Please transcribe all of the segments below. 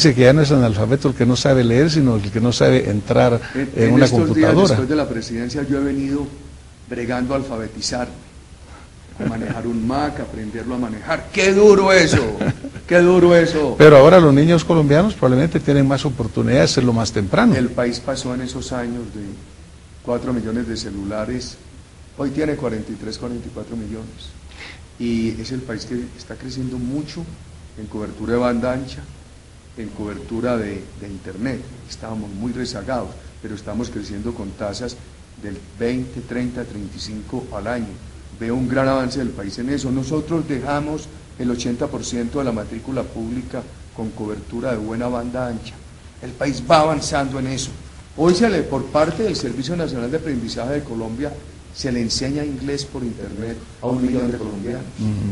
Dice que ya no es analfabeto el que no sabe leer, sino el que no sabe entrar en una computadora. Días, después de la presidencia, yo he venido bregando a alfabetizar, a manejar un Mac, aprenderlo a manejar. ¡Qué duro eso! ¡Qué duro eso! Pero ahora los niños colombianos probablemente tienen más oportunidad de hacerlo más temprano. El país pasó en esos años de 4 millones de celulares, hoy tiene 43, 44 millones. Y es el país que está creciendo mucho en cobertura de banda ancha, en cobertura de internet. Estábamos muy rezagados, pero estamos creciendo con tasas del 20, 30, 35 al año. Veo un gran avance del país en eso. Nosotros dejamos el 80% de la matrícula pública con cobertura de buena banda ancha. El país va avanzando en eso. Hoy por parte del Servicio Nacional de Aprendizaje de Colombia, se le enseña inglés por internet a 1 millón de colombianos.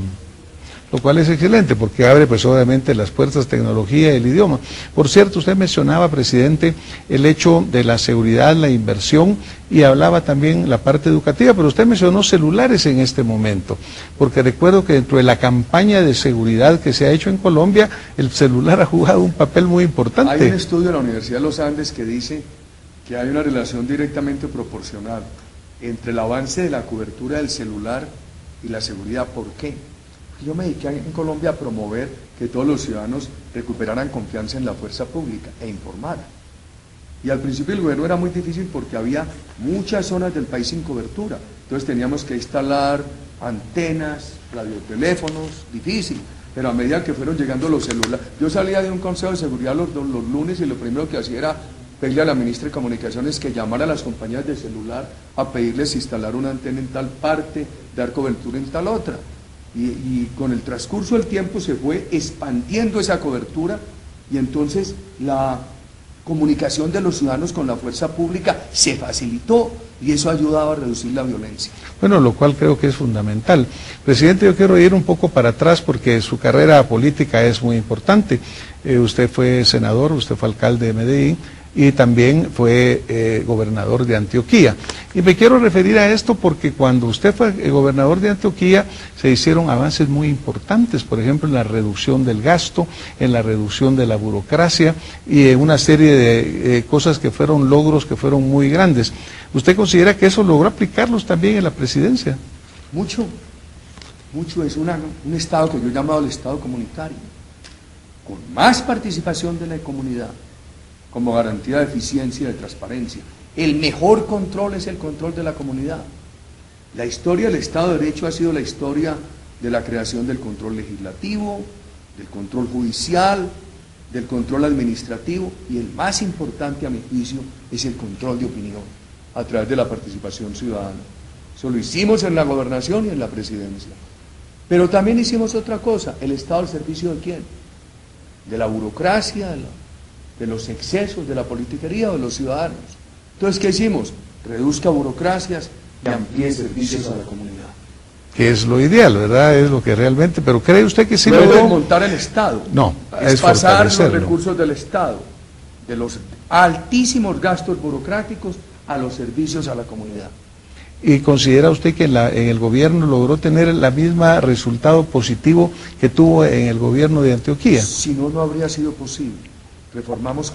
Lo cual es excelente porque abre pues obviamente las puertas tecnología y el idioma. Por cierto, usted mencionaba, presidente, el hecho de la seguridad, la inversión, y hablaba también la parte educativa, pero usted mencionó celulares en este momento, porque recuerdo que dentro de la campaña de seguridad que se ha hecho en Colombia, el celular ha jugado un papel muy importante. Hay un estudio de la Universidad de los Andes que dice que hay una relación directamente proporcional entre el avance de la cobertura del celular y la seguridad. ¿Por qué? Yo me dediqué en Colombia a promover que todos los ciudadanos recuperaran confianza en la fuerza pública e informaran. Y al principio el gobierno era muy difícil porque había muchas zonas del país sin cobertura. Entonces teníamos que instalar antenas, radioteléfonos, difícil. Pero a medida que fueron llegando los celulares, yo salía de un consejo de seguridad los lunes y lo primero que hacía era pedirle a la ministra de Comunicaciones que llamara a las compañías de celular a pedirles instalar una antena en tal parte, dar cobertura en tal otra. Y con el transcurso del tiempo se fue expandiendo esa cobertura y entonces la comunicación de los ciudadanos con la fuerza pública se facilitó y eso ha ayudado a reducir la violencia. Bueno, lo cual creo que es fundamental. Presidente, yo quiero ir un poco para atrás porque su carrera política es muy importante. Usted fue senador, usted fue alcalde de Medellín y también fue gobernador de Antioquia. Y me quiero referir a esto porque cuando usted fue gobernador de Antioquia se hicieron avances muy importantes, por ejemplo en la reducción del gasto, en la reducción de la burocracia y en una serie de cosas que fueron logros que fueron muy grandes. ¿Usted considera que eso logró aplicarlos también en la presidencia? Mucho, mucho. Es un Estado que yo he llamado el Estado comunitario, con más participación de la comunidad, como garantía de eficiencia y de transparencia. El mejor control es el control de la comunidad. La historia del Estado de Derecho ha sido la historia de la creación del control legislativo, del control judicial, del control administrativo y el más importante a mi juicio es el control de opinión a través de la participación ciudadana. Eso lo hicimos en la gobernación y en la presidencia. Pero también hicimos otra cosa, el Estado al servicio de ¿quién? De la burocracia, de los excesos, de la politiquería o de los ciudadanos. Entonces, ¿qué hicimos? Reduzca burocracias y amplíe servicios a la comunidad. Que es lo ideal, ¿verdad? Es lo que realmente, pero ¿cree usted que sí no logró? es montar el Estado. No, es pasar los recursos del Estado, de los altísimos gastos burocráticos a los servicios a la comunidad. ¿Y considera usted que en el gobierno logró tener el mismo resultado positivo que tuvo en el gobierno de Antioquia? Si no, no habría sido posible. Reformamos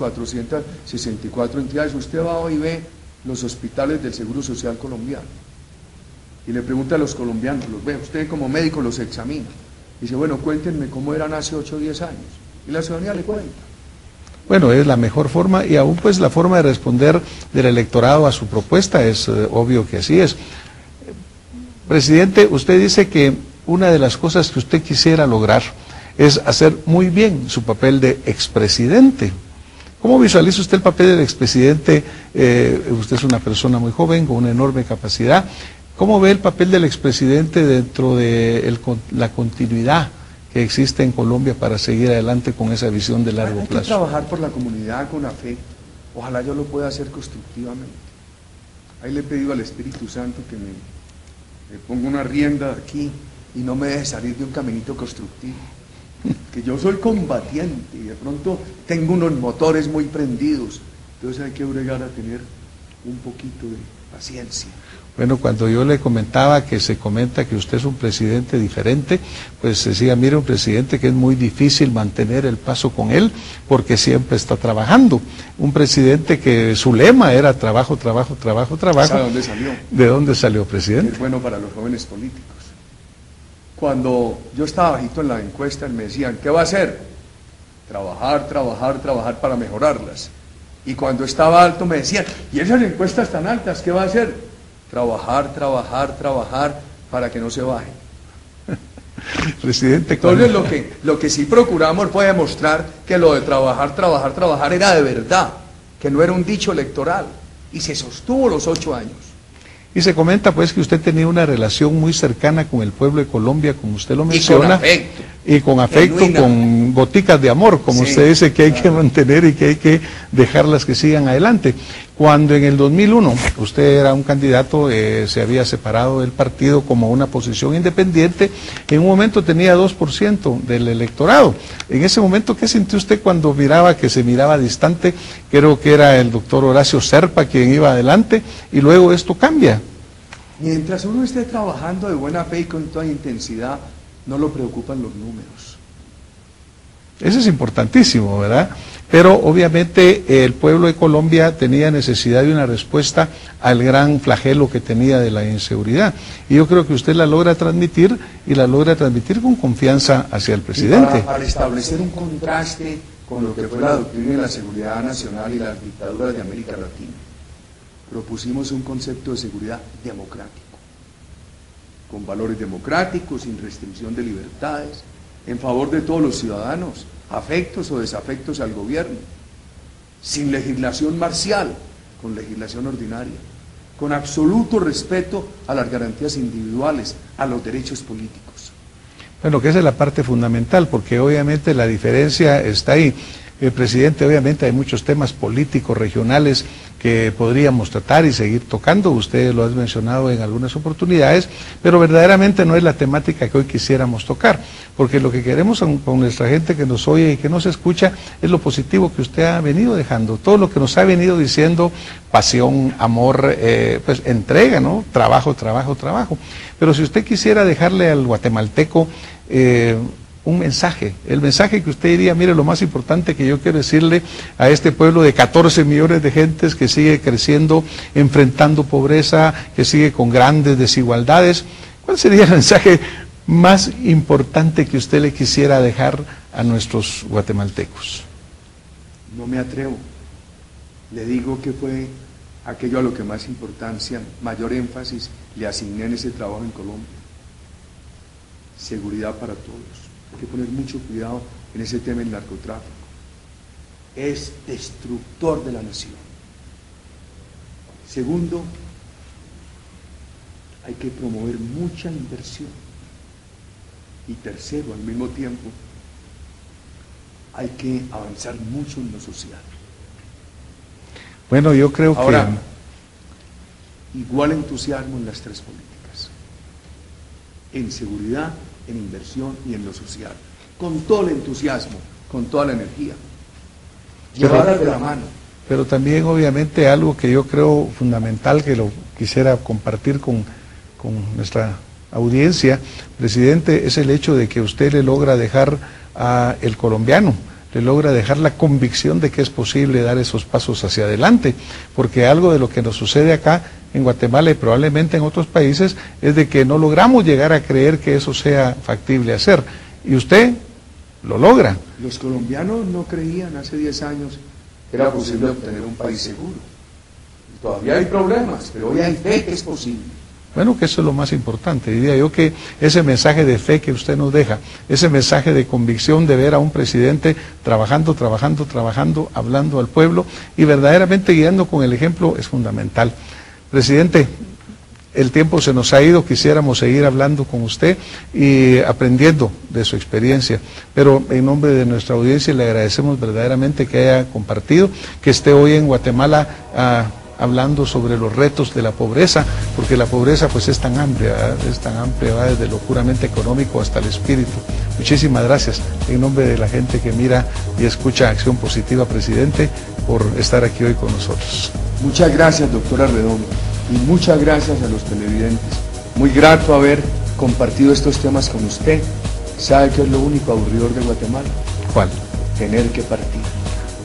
464 entidades. Usted va hoy y ve los hospitales del Seguro Social colombiano y le pregunta a los colombianos, los ve, usted como médico los examina. Dice, bueno, cuéntenme cómo eran hace 8 o 10 años. Y la ciudadanía le cuenta. Bueno, es la mejor forma y aún pues la forma de responder del electorado a su propuesta es obvio que así es. Presidente, usted dice que una de las cosas que usted quisiera lograr es hacer muy bien su papel de expresidente. ¿Cómo visualiza usted el papel del expresidente? Usted es una persona muy joven, con una enorme capacidad. ¿Cómo ve el papel del expresidente dentro de la continuidad que existe en Colombia para seguir adelante con esa visión de largo plazo? Hay que trabajar por la comunidad con afecto. Ojalá yo lo pueda hacer constructivamente. Ahí le he pedido al Espíritu Santo que me ponga una rienda aquí y no me deje salir de un caminito constructivo. Que yo soy combatiente y de pronto tengo unos motores muy prendidos, entonces hay que bregar a tener un poquito de paciencia. Bueno, cuando yo le comentaba que se comenta que usted es un presidente diferente, pues decía, mire, un presidente que es muy difícil mantener el paso con él, porque siempre está trabajando. Un presidente que su lema era trabajo, trabajo, trabajo, trabajo. ¿Sabe dónde salió? ¿De dónde salió, presidente? Es bueno para los jóvenes políticos. Cuando yo estaba bajito en la encuesta, me decían, ¿qué va a hacer? Trabajar, trabajar, trabajar para mejorarlas. Y cuando estaba alto me decían, ¿y esas encuestas tan altas, qué va a hacer? Trabajar, trabajar, trabajar para que no se bajen. Presidente, entonces lo que sí procuramos fue demostrar que lo de trabajar, trabajar, trabajar era de verdad, que no era un dicho electoral, y se sostuvo los 8 años. Y se comenta pues que usted tenía una relación muy cercana con el pueblo de Colombia, como usted lo menciona. Y con afecto, con goticas de amor, como sí, usted dice que hay que mantener y que hay que dejarlas que sigan adelante. Cuando en el 2001 usted era un candidato, se había separado del partido como una posición independiente, en un momento tenía 2% del electorado. En ese momento, ¿qué sintió usted cuando miraba que se miraba distante? Creo que era el doctor Horacio Serpa quien iba adelante, y luego esto cambia. Mientras uno esté trabajando de buena fe y con toda intensidad, no lo preocupan los números. Eso es importantísimo, ¿verdad? Pero obviamente el pueblo de Colombia tenía necesidad de una respuesta al gran flagelo que tenía de la inseguridad. Y yo creo que usted la logra transmitir, y la logra transmitir con confianza hacia el presidente. Para establecer un contraste con lo que fue la doctrina de la seguridad nacional y las dictaduras de América Latina, propusimos un concepto de seguridad democrático, con valores democráticos, sin restricción de libertades, en favor de todos los ciudadanos, afectos o desafectos al gobierno, sin legislación marcial, con legislación ordinaria, con absoluto respeto a las garantías individuales, a los derechos políticos. Bueno, que esa es la parte fundamental, porque obviamente la diferencia está ahí. Presidente, obviamente hay muchos temas políticos, regionales, que podríamos tratar y seguir tocando, usted lo ha mencionado en algunas oportunidades, pero verdaderamente no es la temática que hoy quisiéramos tocar, porque lo que queremos con nuestra gente que nos oye y que nos escucha es lo positivo que usted ha venido dejando, todo lo que nos ha venido diciendo, pasión, amor, pues entrega, ¿no? Trabajo, trabajo, trabajo. Pero si usted quisiera dejarle al guatemalteco un mensaje, el mensaje que usted diría, mire, lo más importante que yo quiero decirle a este pueblo de 14 millones de gentes que sigue creciendo, enfrentando pobreza, que sigue con grandes desigualdades, ¿cuál sería el mensaje más importante que usted le quisiera dejar a nuestros guatemaltecos? No me atrevo, le digo que fue aquello a lo que más importancia, mayor énfasis le asigné en ese trabajo en Colombia: seguridad para todos. Hay que poner mucho cuidado en ese tema del narcotráfico. Es destructor de la nación. Segundo, hay que promover mucha inversión. Y tercero, al mismo tiempo, hay que avanzar mucho en lo social. Bueno, yo creo ahora, igual entusiasmo en las tres políticas: en seguridad, en inversión y en lo social, con todo el entusiasmo, con toda la energía, llevadas de la mano. Pero también obviamente algo que yo creo fundamental, que lo quisiera compartir con nuestra audiencia, presidente, es el hecho de que usted le logra dejar al colombiano, le logra dejar la convicción de que es posible dar esos pasos hacia adelante, porque algo de lo que nos sucede acá en Guatemala y probablemente en otros países es de que no logramos llegar a creer que eso sea factible hacer, y usted lo logra. Los colombianos no creían hace 10 años que era posible obtener un país seguro. Todavía hay problemas, pero hoy hay fe que es posible. Bueno, que eso es lo más importante. Diría yo que ese mensaje de fe que usted nos deja, ese mensaje de convicción de ver a un presidente trabajando, trabajando, trabajando, hablando al pueblo y verdaderamente guiando con el ejemplo es fundamental. Presidente, el tiempo se nos ha ido, quisiéramos seguir hablando con usted y aprendiendo de su experiencia, pero en nombre de nuestra audiencia le agradecemos verdaderamente que haya compartido, que esté hoy en Guatemala hablando sobre los retos de la pobreza, porque la pobreza pues es tan amplia, va desde lo puramente económico hasta el espíritu. Muchísimas gracias, en nombre de la gente que mira y escucha Acción Positiva, presidente, por estar aquí hoy con nosotros. Muchas gracias, doctora Redondo, y muchas gracias a los televidentes. Muy grato haber compartido estos temas con usted. ¿Sabe qué es lo único aburridor de Guatemala? ¿Cuál? Tener que partir.